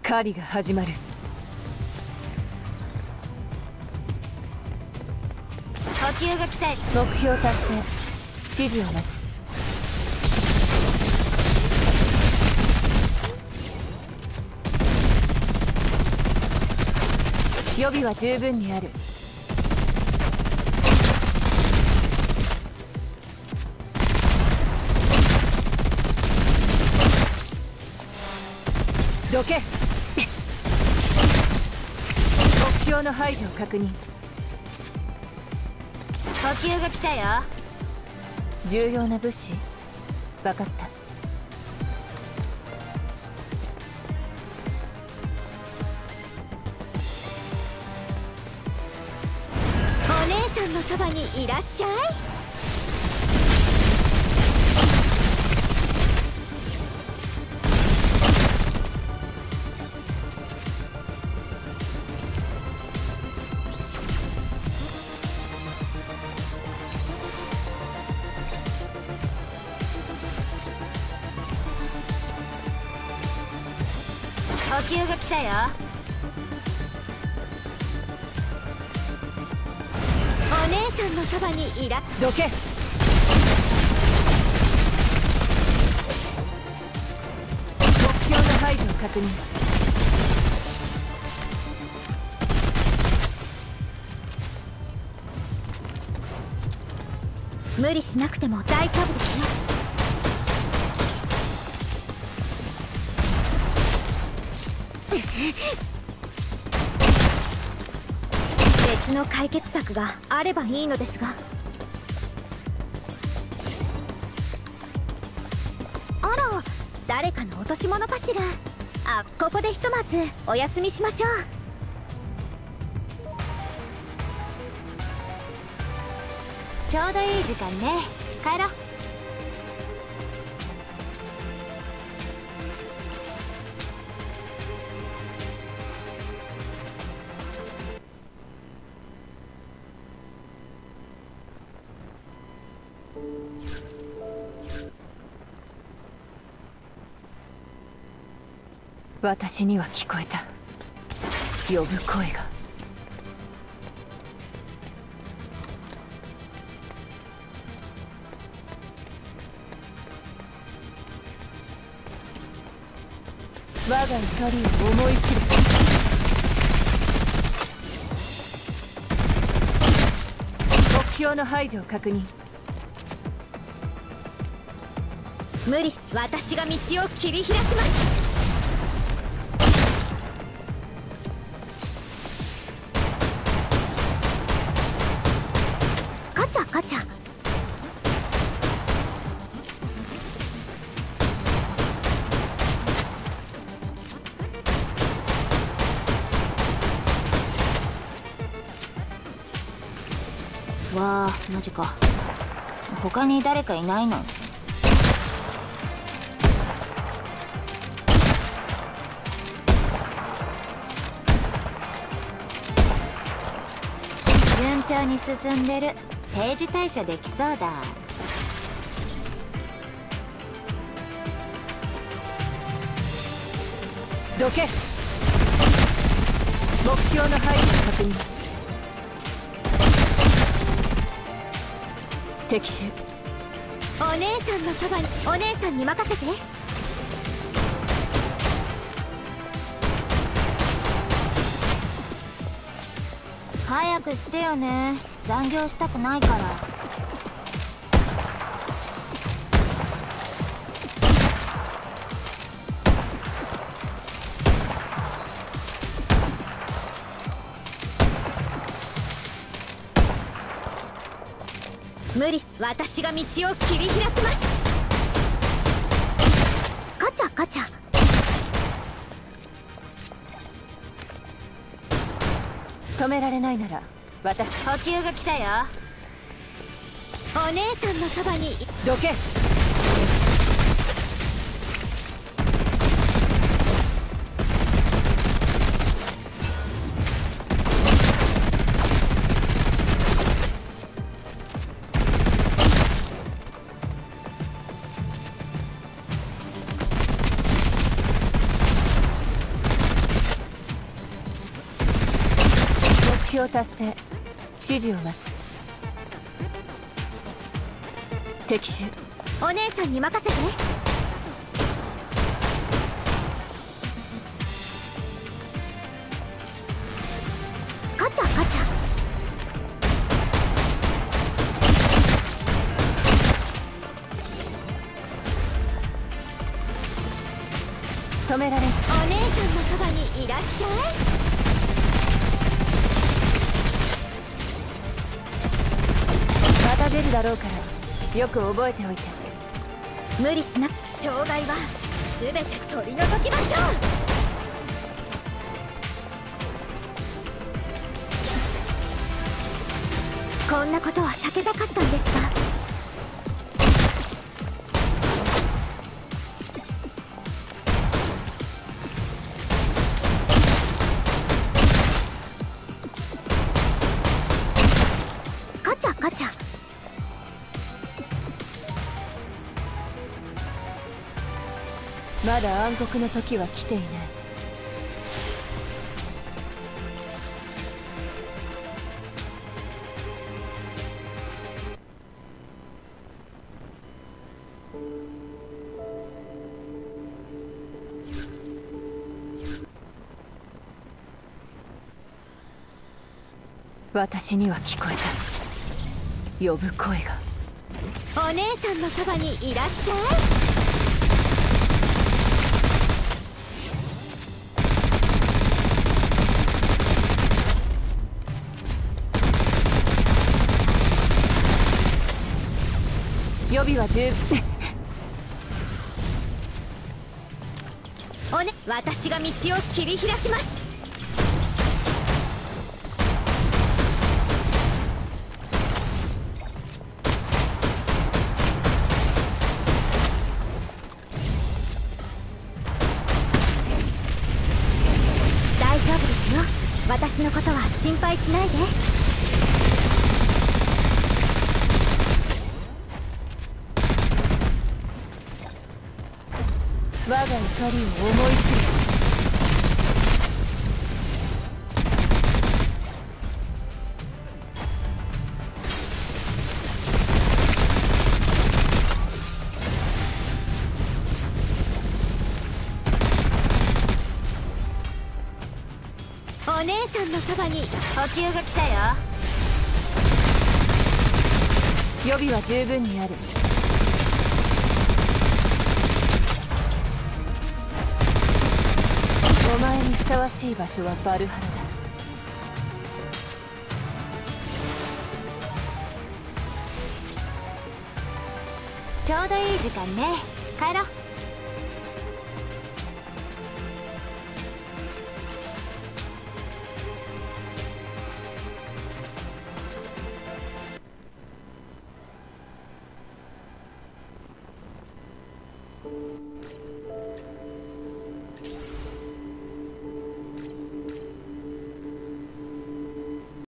狩りが始まる。 補給が来た。 目標達成。指示を待つ。予備は十分にある。どけ。目標の排除を確認。 補給が来たよ。 重要な物資。分かった。 お姉さんのそばにいらっしゃい。補給が来たよ。お姉さんのそばにいら。 どけ。目標の排除を確認。 無理しなくても大丈夫ですよ。別の解決策があればいいのですが。あら、誰かの落とし物かしら。あ、ここでひとまずお休みしましょう。ちょうどいい時間ね。帰ろう。 私には聞こえた。呼ぶ声が。我が怒りを思い知る。目標の排除を確認。 無理し、私が道を切り開きます。カチャカチャ。 わあ、マジか。他に誰かいないの？順調に進んでる。定時退社できそうだ。 どけ。目標の排除を確認。敵手。 お姉さんのそばに。お姉さんに任せて。 早くしてよね。残業したくないから。 無理し、私が道を切り開きます。カチャカチャ。 止められないなら私。 補給が来たよ。お姉さんのそばに。 どけ。 標達成。指示を待つ。敵手。 お姉さんに任せて。カチャカチャ。 止められん。 お姉さんのそばにいらっしゃい。 また出るだろうからよく覚えておいて。 無理しな。障害は全て取り除きましょう。こんなことは避けたかったんですか。カチャカチャ。 まだ暗黒の時は来ていない。私には聞こえた。呼ぶ声が。 お姉さんのそばにいらっしゃい。 予備は十分。 私が道を切り開きます。大丈夫ですよ。私のことは心配しないで。 我が怒りを思い知る。 お姉さんのそばに補給が来たよ。 予備は十分にある。お前にふさわしい場所はバルハラだ。 ちょうどいい時間ね。帰ろう。